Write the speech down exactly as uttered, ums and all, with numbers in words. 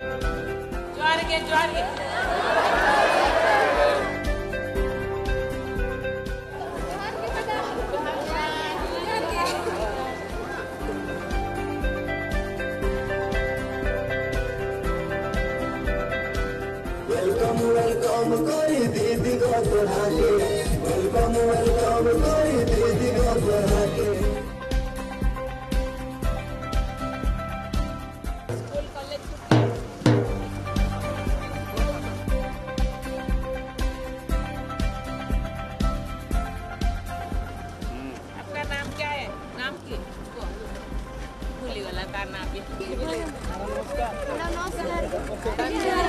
जोहार के जोहार के वेलकम वेलकम कोई दीदी को तोड़ा के वेलकम वेलकम कोई दीदी को तोड़ा के स्कूल कॉलेज आपका नाम क्या है? नाम की भूली वाला का नाम ये नमस्कार।